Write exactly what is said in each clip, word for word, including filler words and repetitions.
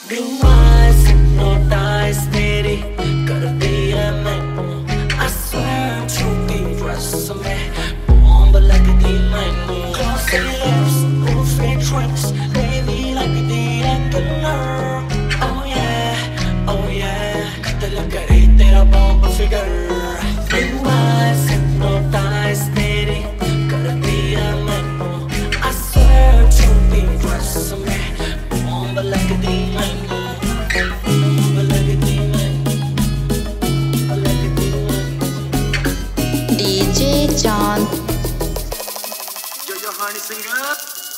Blue eyes hypnotize तेरी कर दिया मैनू I swear झूठी ड्रेस में बॉम्ब लगती मैनू Glossy lips, perfect tricks, baby लगती है killer Oh yeah, oh yeah, कत्ल करे तेरा bomb figure Blue eyes hypnotize तेरी कर दिया मैनू I swear झूठी ड्रेस में बॉम्ब लगती मैनू D J Chand Yo yo honey singer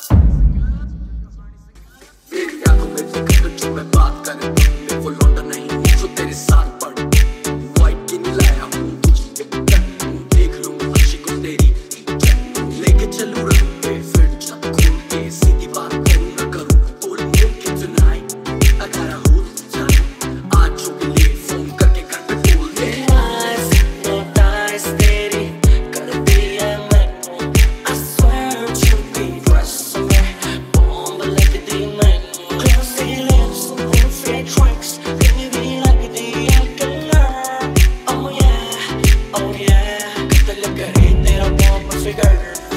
मेरी आंखों में दिखता जो मैं बात करे मैं वो लौंडा नहीं जो तेरे साथ पड़ वाइट की नहीं लाया हूँ तुझे देख लूँ अच्छी को तेरी लेके चलूँ रंग पे फिर जब खोल के सीधी बात करूँ ना करूँ बोल बोल के tonight I gotta hold tight आज जो के लिए फोन करके घर पे बोल दे Eyes hypnotize तेरी कर दिया मैनू I swear झूठी ड्रेस में बॉम्ब लगती मैनू Glossy lips, perfect tricks, baby लगती है killer Oh yeah, oh yeah, कत्ल करे तेरा बॉम्ब फिगर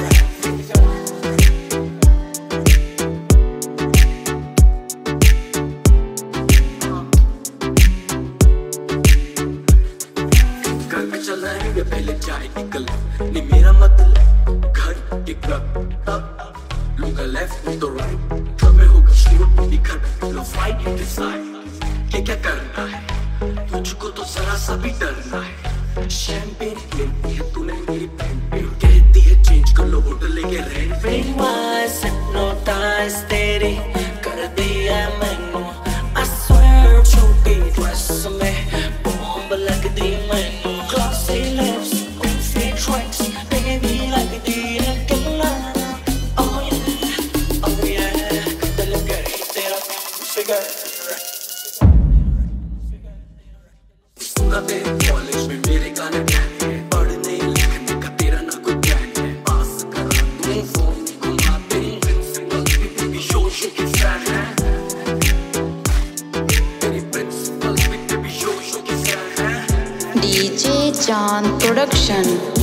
घर में चल रहे हैं पहले चाय निकल नहीं मेरा मतलब घर के क्लब तब लूंगा लेफ्ट तो राइट क्लब में होगा शूट भी घर पे लो फाइट यू डिसाइड क्या क्या करना है तुझको तो जरा सा भी डरना है शैंपेन लेती है तूने मेरी बहन पे कहती है चेंज कर लो होटल लेके रेंट पे Blue eyes hypnotize तेरी कर दिया मैनू I swear झूठी ड्रेस में बॉम्ब लगती मैनू Glossy lips, perfect tricks, baby लगती है killer Oh yeah, oh yeah, कत्ल करे तेरा फिगर सुना तेरे कॉलेज में मेरे गाने बैन है पढ़ने लिखने का तेरा ना कोई ब्रांड है पास करा दूं फोन घुमा तेरी प्रिंसिपल भी भी शो शो की फैन है तेरी प्रिंसिपल भी भी शो शो की फैन है D J Chand Production